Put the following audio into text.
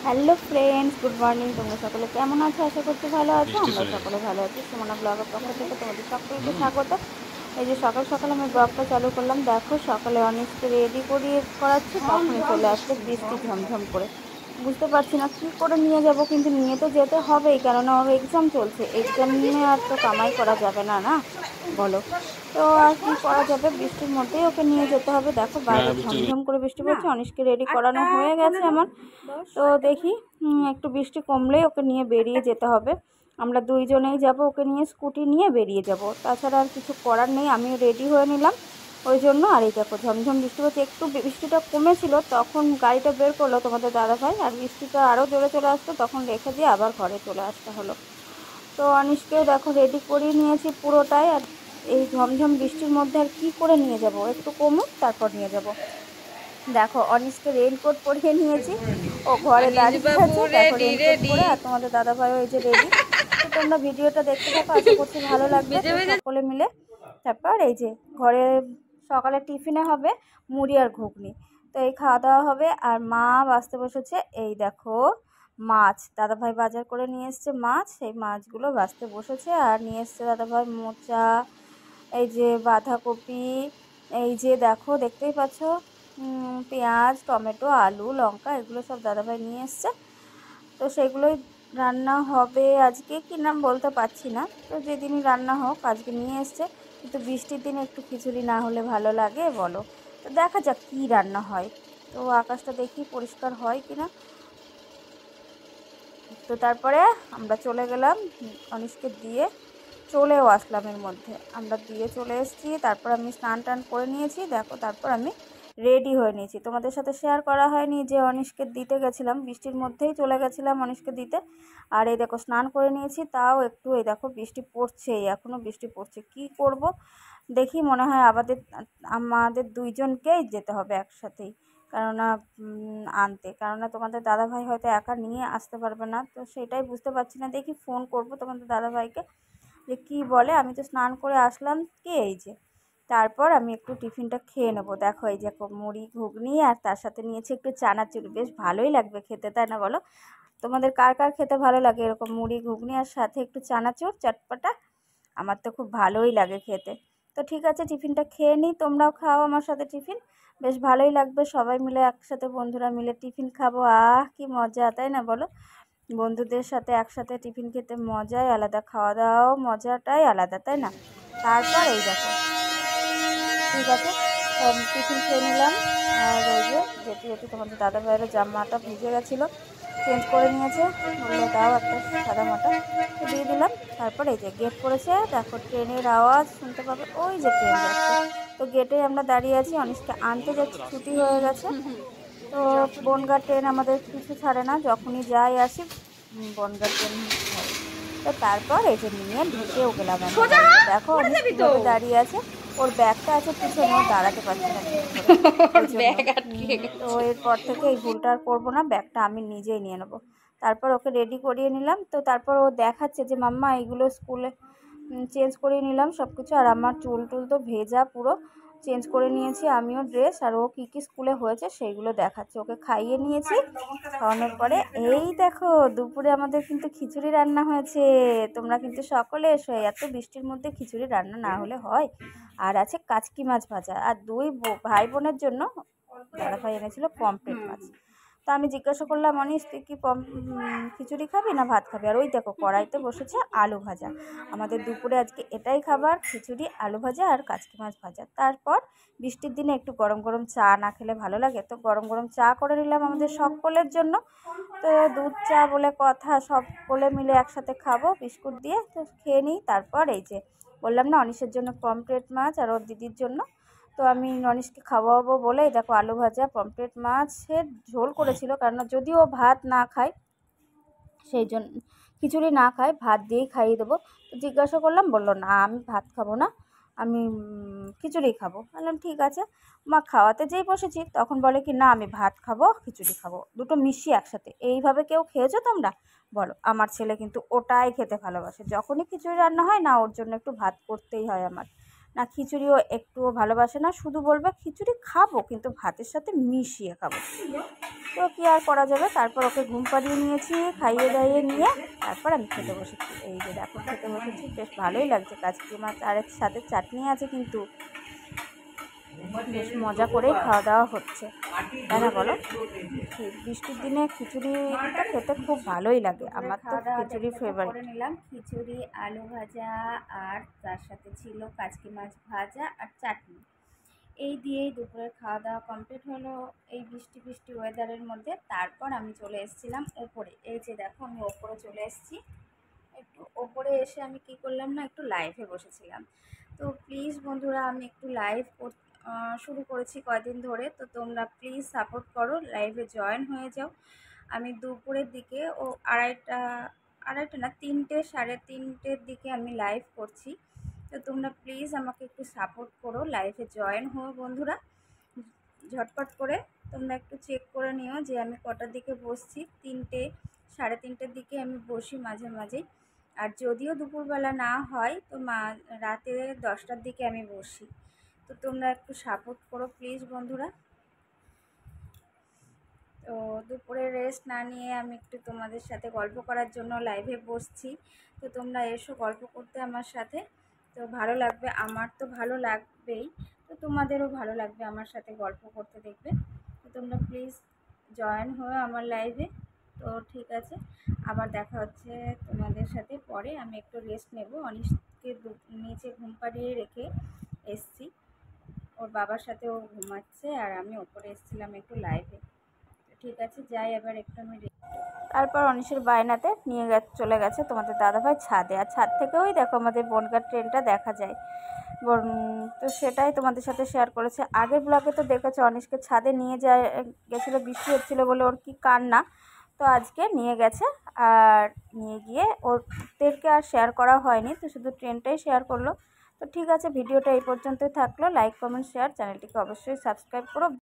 Hello friends, good morning. তোমরা সকলে কেমন আছো? আশা করছি ভালো আছো। আমরা সকলে ভালো আছি। সুমনা ব্লগের পক্ষ থেকে তোমাদের সকলকে স্বাগত। এই যে সকাল সকাল আমি ব্লগটা চালু করলাম। দেখো, সকালে অনেককে রেডি করাচ্ছি, তখনই চলে আসছে বৃষ্টি ঝমঝম করে। বুঝতে পারছি না কী করে নিয়ে যাব, কিন্তু নিয়ে তো যেতে হবেই, কেননা ওর এক্সাম চলছে। এক্সাম নিয়ে আর তো কামাই করা যাবে না, না বলো? তো আর কি করা যাবে, বৃষ্টির মধ্যেই ওকে নিয়ে যেতে হবে। দেখো বাইরে ঝমঝম করে বৃষ্টি পড়ছে। অনিশকে রেডি করানো হয়ে গেছে আমার। তো দেখি একটু বৃষ্টি কমলেই ওকে নিয়ে বেরিয়ে যেতে হবে। আমরা দুইজনেই যাব, ওকে নিয়ে স্কুটি নিয়ে বেরিয়ে যাব, তাছাড়া আর কিছু করার নেই। আমিও রেডি হয়ে নিলাম ওই জন্য। আর এই দেখো ঝমঝম বৃষ্টি পড়ছে। একটু বৃষ্টিটা কমেছিল, তখন গাড়িটা বের করলো তোমাদের দাদাভাই, আর বৃষ্টিটা আরও জোরে চলে আসতো, তখন রেখে দিয়ে আবার ঘরে চলে আসতে হলো। তো অনিশকেও দেখো রেডি করিয়ে নিয়েছি পুরোটাই। আর এই ঝমঝম বৃষ্টির মধ্যে আর কি করে নিয়ে যাব, একটু কমুক তারপর নিয়ে যাব। দেখো অনিশকে রেইনকোট পরিয়ে নিয়েছি, ও ঘরে দাঁড়িয়ে আছে দেখো রেইনকোট পরে। আর তোমাদের দাদাভাইও এই যে রেডি। তো তোমরা ভিডিওটা দেখতে থাকো, আশা করছি ভালো লাগবে। তো সকলে মিলে তারপর এই যে ঘরে সকালে টিফিনে হবে মুড়ি আর ঘুগনি। তো এই খাওয়া দাওয়া হবে। আর মা বাছতে বসেছে, এই দেখো মাছ দাদাভাই বাজার করে নিয়ে এসছে মাছ, সেই মাছগুলো বাছতে বসেছে। আর নিয়ে এসছে দাদাভাই মোচা, এই যে বাঁধাকপি, এই যে দেখো দেখতেই পাচ্ছ পেঁয়াজ, টমেটো, আলু, লঙ্কা, এগুলো সব দাদাভাই নিয়ে এসছে। তো সেগুলোই রান্না হবে আজকে, কি নাম বলতে পারছি না। তো যেদিনই রান্না হোক, আজকে নিয়ে এসছে। কিন্তু বৃষ্টির দিনে একটু খিচুড়ি না হলে ভালো লাগে বলো? তো দেখা যাক কী রান্না হয়। তো আকাশটা দেখি পরিষ্কার হয় কিনা। তো তারপরে আমরা চলে গেলাম অনিশকে দিয়ে, চলেও আসলাম। এর মধ্যে আমরা দিয়ে চলে এসেছি। তারপর আমি স্নান টান করে নিয়েছি দেখো। তারপর আমি রেডি হয়ে নিয়েছি, তোমাদের সাথে শেয়ার করা হয়নি যে অনিশকে দিতে গেছিলাম, বৃষ্টির মধ্যেই চলে গেছিলাম অনিশকে দিতে। আর এই দেখো স্নান করে নিয়েছি, তাও একটু এই দেখো বৃষ্টি পড়ছেই, এখনও বৃষ্টি পড়ছে। কি করব দেখি, মনে হয় আমাদের দুইজনকেই যেতে হবে একসাথেই, কেননা আনতে, কেননা তোমাদের দাদাভাই হয়তো একা নিয়ে আসতে পারবে না। তো সেটাই বুঝতে পারছি না, দেখি ফোন করব তোমাদের দাদাভাইকে যে কী বলে। আমি তো স্নান করে আসলাম, কি এই যে তারপর আমি একটু টিফিনটা খেয়ে নেবো। দেখো এই যে মুড়ি ঘুগনি, আর তার সাথে নিয়েছি একটু চানাচুর, বেশ ভালোই লাগবে খেতে, তাই না বলো? তোমাদের কার কার খেতে ভালো লাগে এরকম মুড়ি ঘুগনি আর সাথে একটু চানাচুর চটপটা? আমার তো খুব ভালোই লাগে খেতে। তো ঠিক আছে, টিফিনটা খেয়ে নিই, তোমরাও খাও আমার সাথে টিফিন, বেশ ভালোই লাগবে সবাই মিলে একসাথে, বন্ধুরা মিলে টিফিন খাবো। কি মজা, তাই না বলো? বন্ধুদের সাথে একসাথে টিফিন খেতে মজাই আলাদা, খাওয়া দাওয়াও মজাটাই আলাদা, তাই না? তারপর এই দেখো ঠিক আছে, টিফিন খেয়ে নিলাম। আর ওই যে যেতে যেতে তোমাদের দাদা ভাইয়ের জামাটা ভিজে গেছিলো, চেঞ্জ করে নিয়েছে, বললো দাও একটা সাদা মাটা, তো দিয়ে দিলাম। তারপর এই যে গেট পড়েছে দেখো, ট্রেনের আওয়াজ শুনতে পাবে, ওই যে ট্রেন যাচ্ছে। তো গেটে আমরা দাঁড়িয়ে আছি, অনিশকে আনতে যাচ্ছি, ছুটি হয়ে গেছে। তো বনগাঁ ট্রেন আমাদের পিছু ছাড়ে না, যখনই যাই আসি বনগাঁ ট্রেন ধরে। তো তারপর এই যে নিয়ে ঢুকেও গেলাম আমরা গাড়িতে। দেখো অনিশ কীভাবে দাঁড়িয়ে আছে, ওর ব্যাগটা আছে পিছনে, ও দাঁড়াতে পারছে না ঠিক করে, ওই জন্য। তো এরপর থেকে এই ভুলটা আর করবো না, ব্যাগটা আমি নিজেই নিয়ে নেবো। তারপর ওকে রেডি করিয়ে নিলাম। তো তারপর ও দেখাচ্ছে যে মাম্মা এইগুলো স্কুলে চেঞ্জ করিয়ে নিলাম সব কিছু। আর আমার চুল টুল তো ভেজা পুরো, চেঞ্জ করে নিয়েছি আমিও ড্রেস। আর ও কী কী স্কুলে হয়েছে সেইগুলো দেখাচ্ছে। ওকে খাইয়ে নিয়েছি, খাওয়ানোর পরে এই দেখো দুপুরে আমাদের কিন্তু খিচুড়ি রান্না হয়েছে। তোমরা কিন্তু সকলে এসো, এত বৃষ্টির মধ্যে খিচুড়ি রান্না না হলে হয়? আর আছে কাচকি মাছ ভাজা, আর দুই ভাই বোনের জন্য দাদাভাই এনেছিল পমফ্রেট মাছ। তো আমি জিজ্ঞাসা করলাম অনিশ তুই কি খিচুড়ি খাবি না ভাত খাবি? আর ওই দেখো কড়াইতে বসেছে আলু ভাজা। আমাদের দুপুরে আজকে এটাই খাবার, খিচুড়ি, আলু ভাজা আর কাচকি মাছ ভাজা। তারপর বৃষ্টির দিনে একটু গরম গরম চা না খেলে ভালো লাগে, তো গরম গরম চা করে নিলাম আমাদের সকলের জন্য। তো দুধ চা বলে কথা, সকলে মিলে একসাথে খাবো বিস্কুট দিয়ে। তো খেয়ে নিই। তারপর এই যে বললাম না অনিশের জন্য পমফ্রেট মাছ আর ওর দিদির জন্য, তো আমি অনিশকে খাওয়াবো বলে দেখো আলু ভাজা পমফ্রেট মাছের ঝোল করেছিল, কারণ যদিও ভাত না খায়, সেই জন্য খিচুড়ি না খায়, ভাত দিয়েই খাইয়ে দেবো। তো জিজ্ঞাসা করলাম, বললো না আমি ভাত খাবো না, আমি খিচুড়ি খাবো। বললাম ঠিক আছে। মা খাওয়াতে যেই বসেছি তখন বলে কি না আমি ভাত খাবো খিচুড়ি খাবো, দুটো মিশিয়ে একসাথে। এইভাবে কেউ খেয়েছো তোমরা বলো? আমার ছেলে কিন্তু ওটাই খেতে ভালোবাসে, যখনই খিচুড়ি রান্না হয় না ওর জন্য একটু ভাত করতেই হয় আমার। না খিচুড়িও একটুও ভালোবাসে না, শুধু বলবে খিচুড়ি খাবো কিন্তু ভাতের সাথে মিশিয়ে খাবো। তো কী আর করা যাবে, তারপর ওকে ঘুম পাড়িয়ে নিয়েছি, খাইয়ে দাইয়ে নিয়ে তারপর আমি খেতে বসেছি। এই যে দেখো খেতে বসেছি, বেশ ভালোই লাগছে। কাচকি মাছ আর এর সাথে চাটনি আছে, কিন্তু বেশ মজা করেই খাওয়া দাওয়া হচ্ছে, তাই না বলো? বৃষ্টির দিনে খিচুড়িটা খেতে খুব ভালোই লাগে, আমার তো খিচুড়ি ফেভারিট। করে নিলাম খিচুড়ি, আলু ভাজা, আর তার সাথে ছিল কাচকি মাছ ভাজা আর চাটনি। এই দিয়েই দুপুরের খাওয়া দাওয়া কমপ্লিট হলো এই বৃষ্টি বৃষ্টি ওয়েদারের মধ্যে। তারপর আমি চলে এসেছিলাম ওপরে। এই যে দেখো আমি ওপরে চলে এসেছি। একটু ওপরে এসে আমি কি করলাম না, একটু লাইভে বসেছিলাম। তো প্লিজ বন্ধুরা, আমি একটু লাইভ শুরু করেছি কয়দিন ধরে, তো তোমরা প্লিজ সাপোর্ট করো, লাইভে জয়েন হয়ে যাও। আমি দুপুরের দিকে আড়াইটা না, 3টে, 3:30-র দিকে আমি লাইভ করছি। তো তোমরা প্লিজ আমাকে একটু সাপোর্ট করো, লাইভে জয়েন হও বন্ধুরা। ঝটপট করে তোমরা একটু চেক করে নিও যে আমি কটার দিকে বসছি। 3টে, 3:30-র দিকে আমি বসি মাঝে মাঝেই। আর যদিও দুপুরবেলা না হয় তো রাতে 10টার দিকে আমি বসি। তো তোমরা একটু সাপোর্ট করো প্লিজ বন্ধুরা। তো দুপুরে রেস্ট না নিয়ে আমি একটু তোমাদের সাথে গল্প করার জন্য লাইভে বসছি। তো তোমরা এসো গল্প করতে আমার সাথে, তো ভালো লাগবে, আমার তো ভালো লাগবেই, তো তোমাদেরও ভালো লাগবে আমার সাথে গল্প করতে, দেখবে। তো তোমরা প্লিজ জয়েন হয়ে আমার লাইভে। তো ঠিক আছে, আবার দেখা হচ্ছে তোমাদের সাথে পরে। আমি একটু রেস্ট নেব, অনিশকে নিচে ঘুম পাড়িয়ে রেখে এসছি, ওর বাবার সাথে ও ঘুমাচ্ছে, আর আমি ওপরে এসেছিলাম একটু লাইভে। ঠিক আছে, যাই এবার একটু আমি। তারপর অনিশের বায়নাতে নিয়ে চলে গেছে তোমাদের দাদাভাই ছাদে, আর ছাদ থেকে ওই দেখো আমাদের বনগাঁ ট্রেনটা দেখা যায়। তো সেটাই তোমাদের সাথে শেয়ার করেছে। আগের ব্লগে তো দেখেছো অনিশকে ছাদে নিয়ে গেছিলো, বৃষ্টি হচ্ছিলো বলে ওর কি কান্না। তো আজকে নিয়ে গেছে, আর নিয়ে গিয়ে ওদেরকে আর শেয়ার করা হয়নি, তো শুধু ট্রেনটাই শেয়ার করলো। তো ঠিক আছে, ভিডিওটা এই পর্যন্তই থাকলো। লাইক, কমেন্ট, শেয়ার, চ্যানেলটিকে অবশ্যই সাবস্ক্রাইব করো।